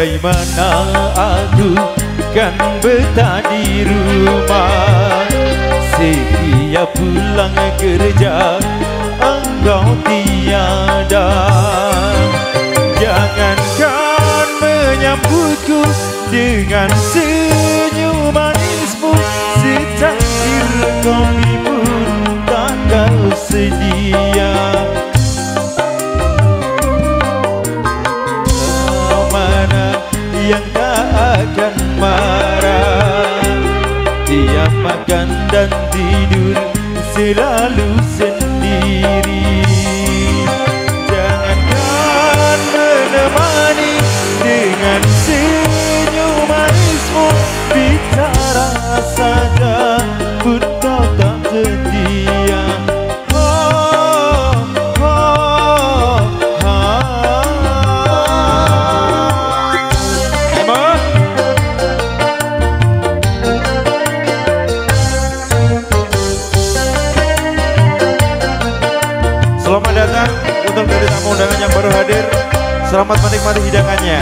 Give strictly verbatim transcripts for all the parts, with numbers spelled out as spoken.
Bagaimana aku kan betah di rumah, setiap pulang kerja engkau tiada. Jangankan menyambutku dengan senyum manismu, secangkir kopi pun tak kau sedia. Yang tak akan marah, dia makan dan tidur selalu sendiri. Jangankan menemani dengan senyum manismu, bicara saja pun kau tak setia. Selamat datang untuk dari tamu undangan yang baru hadir. Selamat menikmati hidangannya.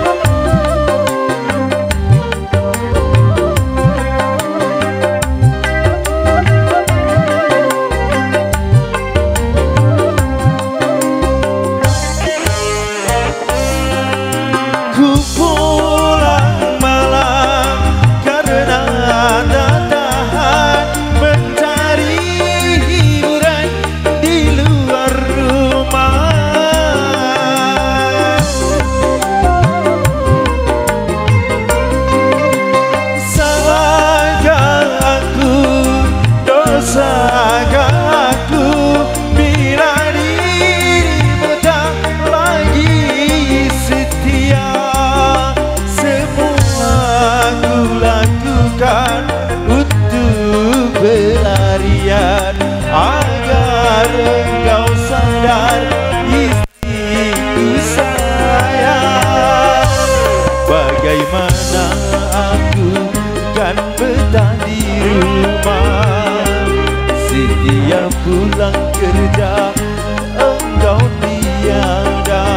Ku pulang malam karena tak tahan mencari hiburan di luar rumah. Salahkah aku, dosakah aku bila dirimu tak lagi setia. Semua aku lakukan untuk pelarian agar engkau sadar istriku sayang. Bagaimana aku kan betah di rumah, setiap pulang kerja engkau tiada.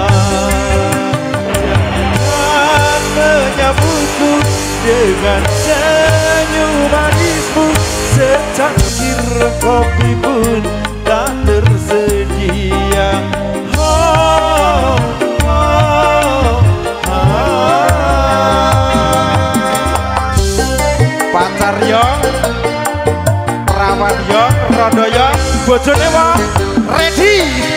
Jangan menyambutku dengan senyum manismu, secangkir kopi pun tak tersedia. Oh, oh, ah. Pacar yong, perawan yong, rodo yong, bojone wong ready.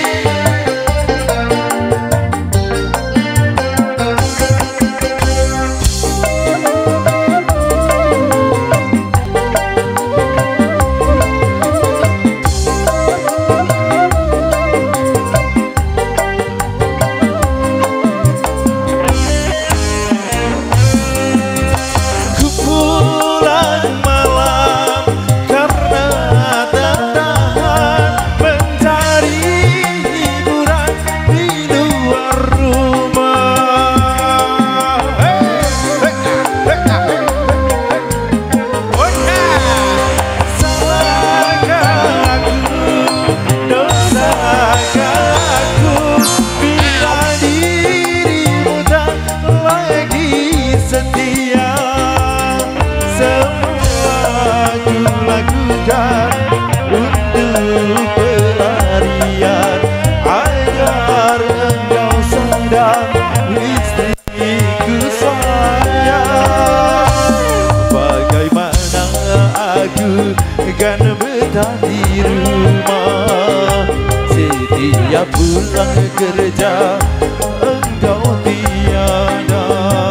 Untuk pelarian agar engkau sadar istriku sayang. Bagaimana aku kan betah di rumah, setiap pulang kerja engkau tiada.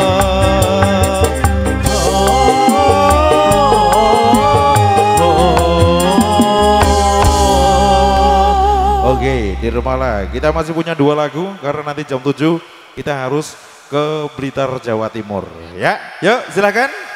Oke, di rumah lah. Kita masih punya dua lagu karena nanti jam tujuh kita harus ke Blitar, Jawa Timur. Ya, yuk silakan.